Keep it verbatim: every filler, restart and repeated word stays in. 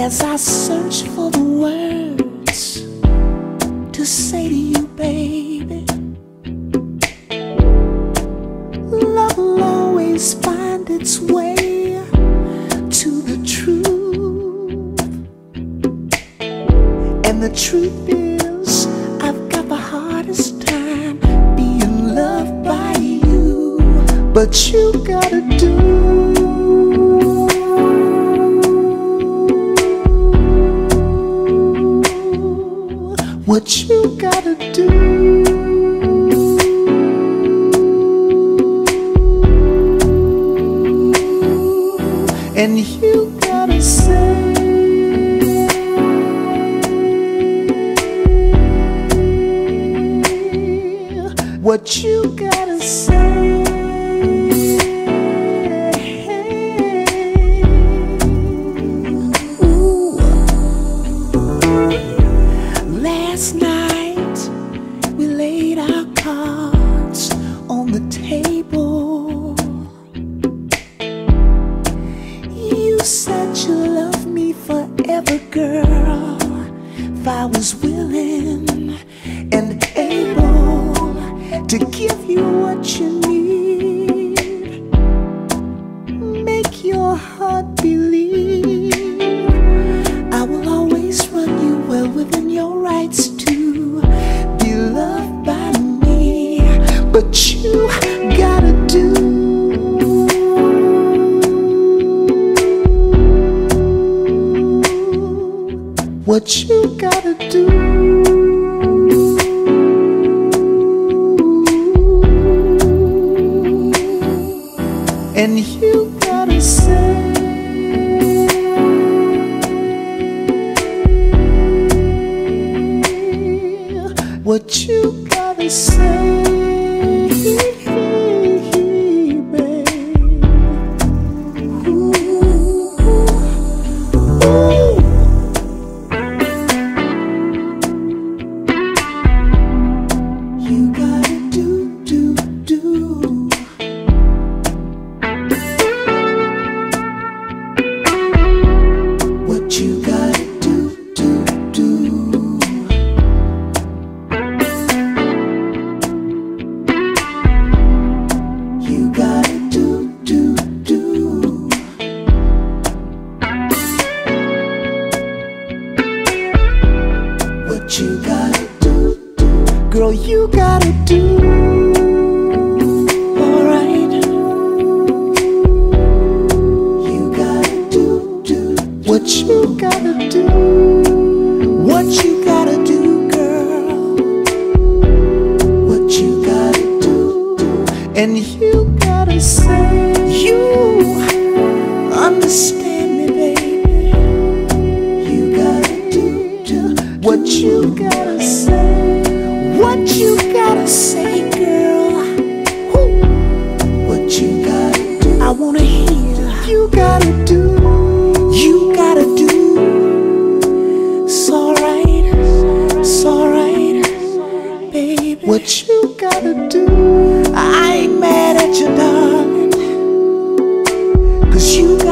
as I search for the words to say to you, baby. Love will always find its way to the truth, and the truth is I've got the hardest time being loved by you. But you gotta do what you gotta do, and you gotta say what you gotta say. Ooh. Last night we laid our cards on the table. You said you loved me forever, girl, if I was willing and able to give you what you need, make your heart believe I will always run you well within your rights to be loved by me. But you gotta do what you gotta do, and you gotta say what you gotta say, babe. Ooh, ooh. You gotta do, do, do what you gotta do, do, do. You gotta do, do, do what you gotta do, do. Girl, you gotta do alright. You gotta do, do what you gotta do, what you gotta do, girl, what you gotta do, and you gotta say you understand me, baby. You gotta do, do what you gotta say, what you gotta say, girl. Woo. What you gotta do, I wanna hear. You gotta do, you gotta do. It's alright, it's alright, baby. What you gotta do, I ain't mad at you, darling, 'cause you